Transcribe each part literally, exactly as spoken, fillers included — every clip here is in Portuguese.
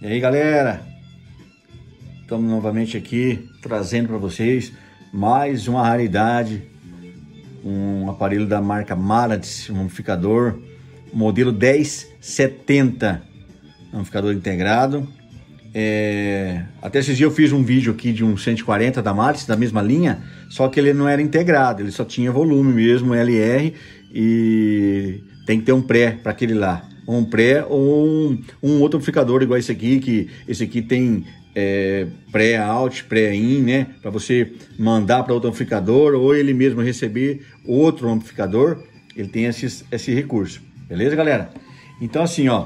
E aí, galera, estamos novamente aqui trazendo para vocês mais uma raridade, um aparelho da marca Marantz, um amplificador modelo dez setenta, amplificador integrado. É... Até esses dias eu fiz um vídeo aqui de um cento e quarenta da Marantz, da mesma linha, só que ele não era integrado, ele só tinha volume mesmo, L R, e tem que ter um pré para aquele lá. Um pré ou um, um outro amplificador igual esse aqui, que esse aqui tem é, pré-out, pré-in, né? Para você mandar para outro amplificador ou ele mesmo receber outro amplificador, ele tem esse, esse recurso. Beleza, galera? Então assim, ó,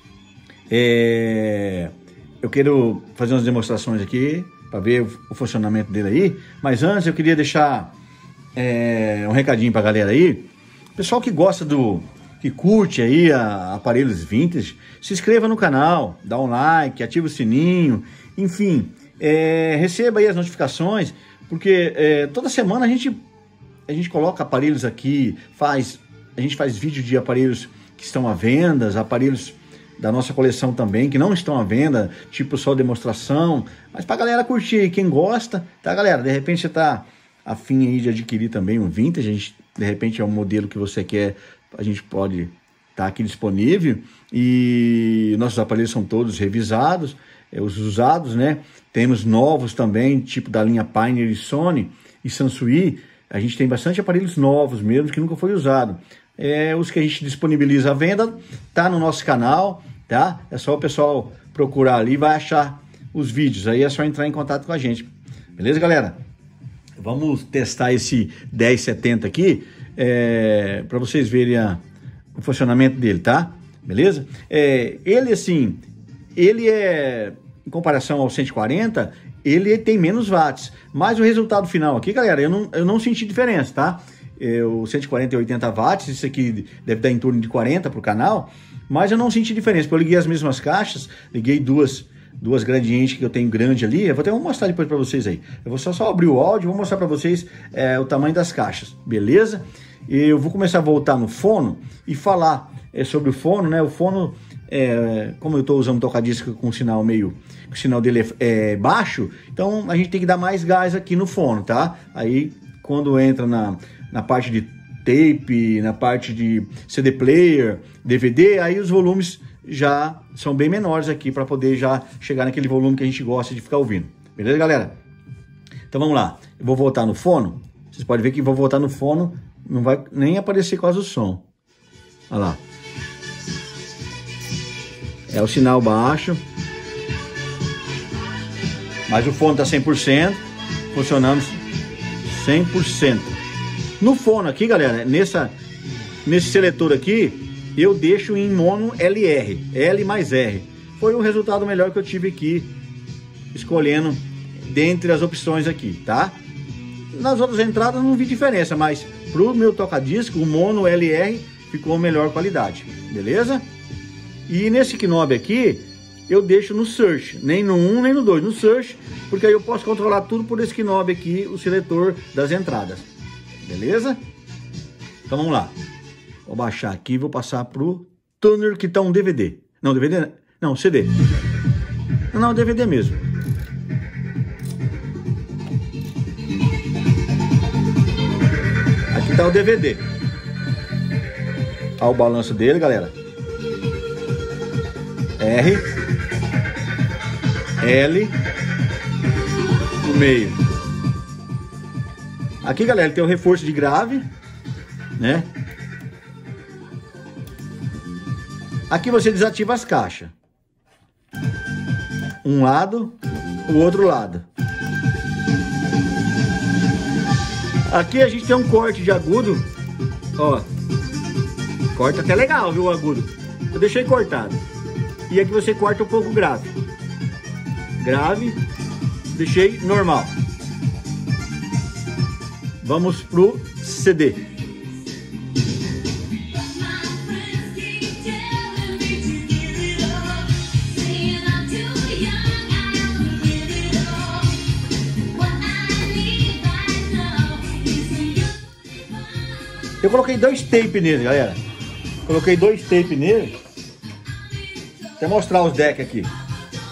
é, eu quero fazer umas demonstrações aqui para ver o, o funcionamento dele aí, mas antes eu queria deixar é, um recadinho para a galera aí. Pessoal que gosta do... que curte aí a, aparelhos vintage, se inscreva no canal, dá um like, ativa o sininho, enfim, é, receba aí as notificações, porque é, toda semana a gente, a gente coloca aparelhos aqui, faz, a gente faz vídeo de aparelhos que estão à venda, aparelhos da nossa coleção também, que não estão à venda, tipo só demonstração, mas pra galera curtir, quem gosta, tá, galera? De repente você tá afim aí de adquirir também um vintage, a gente, de repente é um modelo que você quer, a gente pode estar tá aqui disponível, e nossos aparelhos são todos revisados, é, os usados, né? Temos novos também, tipo da linha Pioneer, Sony e Sansui. A gente tem bastante aparelhos novos mesmo, que nunca foi usado. É, os que a gente disponibiliza à venda, tá no nosso canal, tá? É só o pessoal procurar ali, vai achar os vídeos, aí é só entrar em contato com a gente. Beleza, galera? Vamos testar esse dez setenta aqui, é, para vocês verem a, o funcionamento dele, tá? Beleza? É, ele, assim, ele é, em comparação ao cento e quarenta, ele tem menos watts, mas o resultado final aqui, galera, eu não, eu não senti diferença, tá? É, o cento e quarenta é oitenta watts, isso aqui deve dar em torno de quarenta para o canal, mas eu não senti diferença, porque eu liguei as mesmas caixas, liguei duas... duas gradientes que eu tenho grande ali, eu vou até mostrar depois para vocês aí. Eu vou só, só abrir o áudio e vou mostrar para vocês é, o tamanho das caixas, beleza? Eu vou começar a voltar no fono e falar é, sobre o fono, né? O fono, é, como eu estou usando um toca-disco com sinal meio, o sinal dele é, é baixo, então a gente tem que dar mais gás aqui no fono, tá? Aí quando entra na, na parte de tape, na parte de C D player, D V D, aí os volumes já são bem menores aqui para poder já chegar naquele volume que a gente gosta de ficar ouvindo. Beleza, galera? Então vamos lá. Eu vou voltar no fono. Vocês podem ver que vou voltar no fono, não vai nem aparecer quase o som. Olha lá. É o sinal baixo. Mas o fone tá cem por cento, funcionando cem por cento. No fone aqui, galera, nessa, nesse seletor aqui, eu deixo em mono L R, L mais R. Foi o resultado melhor que eu tive aqui, escolhendo dentre as opções aqui, tá? Nas outras entradas não vi diferença, mas pro meu toca-disco, o mono L R ficou a melhor qualidade, beleza? E nesse knob aqui, eu deixo no search, nem no um nem no dois, no search, porque aí eu posso controlar tudo por esse knob aqui, o seletor das entradas, beleza? Então vamos lá. Vou baixar aqui e vou passar pro tuner, que tá um D V D. Não, D V D não, C D. Não, D V D mesmo. Aqui tá o D V D. Olha o balanço dele, galera. R, L, no meio. Aqui, galera, tem o reforço de grave, né? Aqui você desativa as caixas. Um lado, o outro lado. Aqui a gente tem um corte de agudo. Ó. Corta até legal, viu, o agudo. Eu deixei cortado. E aqui você corta um pouco grave. Grave. Deixei normal. Vamos pro C D. Eu coloquei dois tape nele, galera. Coloquei dois tape nele. Até mostrar os decks aqui.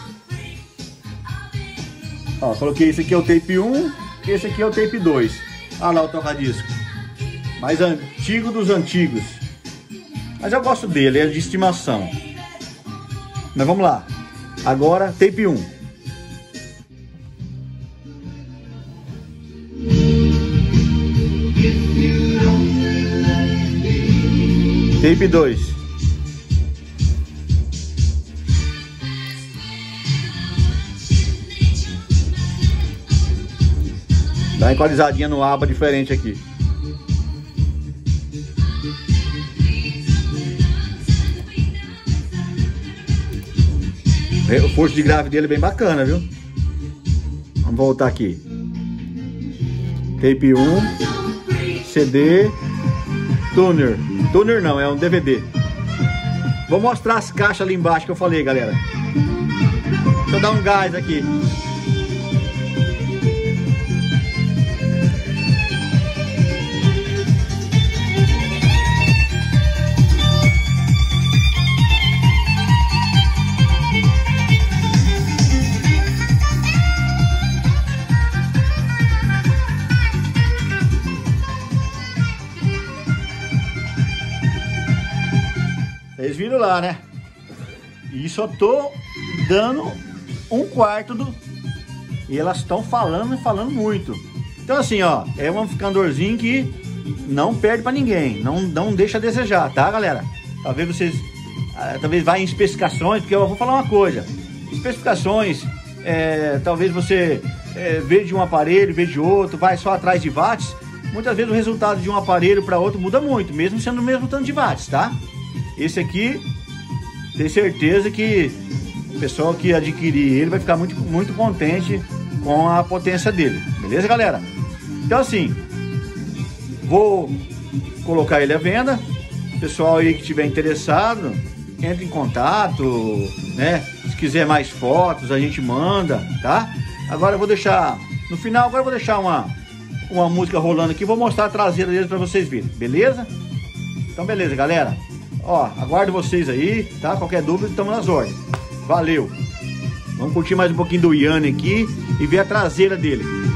Ó, coloquei esse aqui é o tape um, esse aqui é o tape dois. Olha lá o toca-disco. Mais antigo dos antigos. Mas eu gosto dele, é de estimação. Mas vamos lá. Agora, tape um. Tape dois. Dá uma equalizadinha no aba diferente aqui. O forço de grave dele é bem bacana, viu? Vamos voltar aqui. Tape um, C D, tuner. Tuner não, é um D V D. Vou mostrar as caixas ali embaixo que eu falei, galera. Deixa eu dar um gás aqui. Vocês viram lá, né? E só tô dando um quarto do... E elas estão falando e falando muito. Então assim, ó, é um amplificadorzinho que não perde pra ninguém. Não, não deixa a desejar, tá, galera? Talvez vocês... Ah, talvez vá em especificações, porque eu vou falar uma coisa. Especificações, é, talvez você é, vê de um aparelho, vê de outro, vai só atrás de watts. Muitas vezes o resultado de um aparelho para outro muda muito, mesmo sendo o mesmo tanto de watts, tá? Esse aqui, tenho certeza que o pessoal que adquirir ele vai ficar muito, muito contente com a potência dele. Beleza, galera? Então assim, vou colocar ele à venda. Pessoal aí que estiver interessado, entre em contato, né? Se quiser mais fotos, a gente manda, tá? Agora eu vou deixar, no final agora eu vou deixar uma, uma música rolando aqui. Vou mostrar a traseira dele para vocês verem, beleza? Então beleza, galera. Ó, aguardo vocês aí, tá? Qualquer dúvida, estamos nas ordens. Valeu! Vamos curtir mais um pouquinho do Yanni aqui e ver a traseira dele.